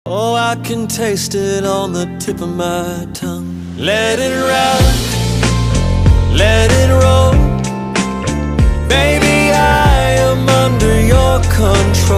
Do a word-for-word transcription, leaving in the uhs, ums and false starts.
Oh, I can taste it on the tip of my tongue. Let it rock, let it roll. Baby, I am under your control.